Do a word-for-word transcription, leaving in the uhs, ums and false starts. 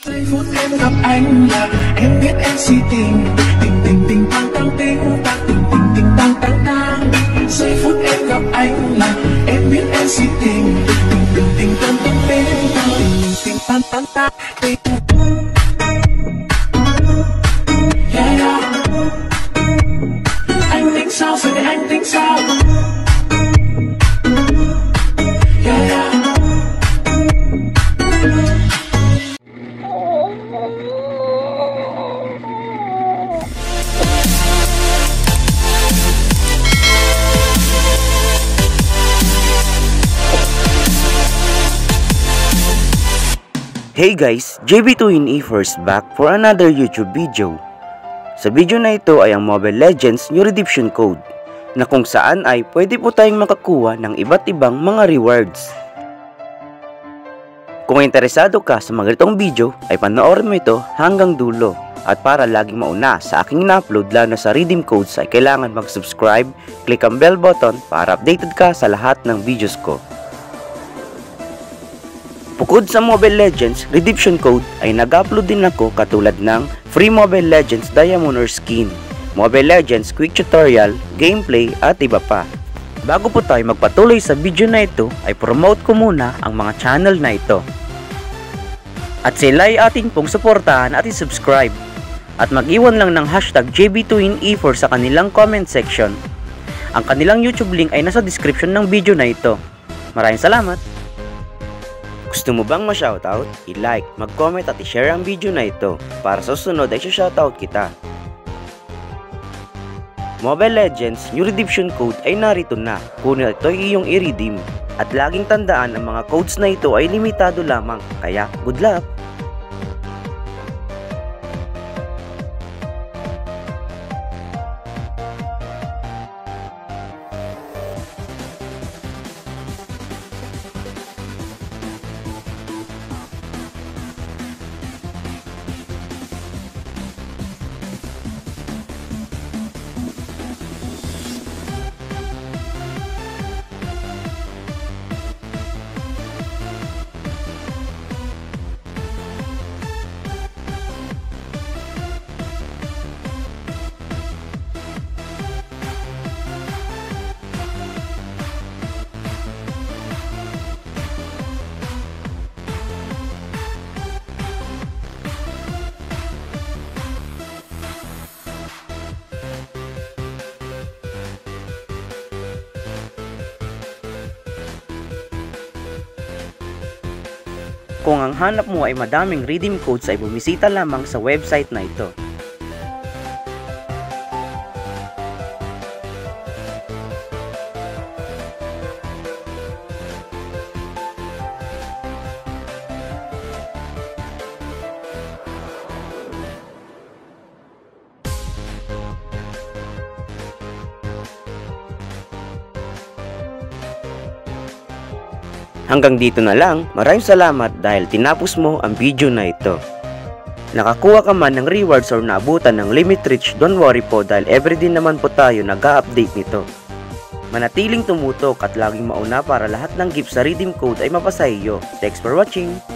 Giây phút em gặp anh là em biết em si tình, tình tình tình tăng tăng tình tăng tình tình tình tăng tăng tăng. Giây phút em gặp anh là em biết em si tình, tình tình tình tăng tăng tình tình tình tăng tăng tăng tình. Yeah yeah. Anh tính sao giờ này anh tính sao? Yeah yeah. Hey guys, J B two in E first back for another YouTube video. Sa video na ito ay ang Mobile Legends New Redemption Code, na kung saan ay pwede po tayong makakuha ng iba't ibang mga rewards. Kung interesado ka sa mga ganitong video ay panoorin mo ito hanggang dulo. At para laging mauna sa aking na-upload lalo sa redeem codes ay kailangan mag-subscribe, click ang bell button para updated ka sa lahat ng videos ko. Bukod sa Mobile Legends Redemption Code ay nag-upload din ako katulad ng Free Mobile Legends Diamond or Skin, Mobile Legends Quick Tutorial, Gameplay at iba pa. Bago po tayo magpatuloy sa video na ito ay promote ko muna ang mga channel na ito. At sila ay ating pong suportahan at i-subscribe. At mag-iwan lang ng hashtag J B two in E four sa kanilang comment section. Ang kanilang YouTube link ay nasa description ng video na ito. Maraming salamat! Gusto mo bang ma-shoutout? I-like, mag-comment at i-share ang video na ito para sa susunod ay shoutout kita. Mobile Legends New Redemption Code ay narito na, kunin ito ay iyong i-redeem. At laging tandaan ang mga codes na ito ay limitado lamang, kaya good luck! Kung ang hanap mo ay madaming redeem codes ay bumisita lamang sa website na ito. Hanggang dito na lang, maraming salamat dahil tinapos mo ang video na ito. Nakakuha ka man ng rewards or naabutan ng limit reach, don't worry po dahil everyday naman po tayo nag-a-update nito. Manatiling tumutok at laging mauna para lahat ng gifts sa redeem code ay mapasa iyo. Thanks for watching!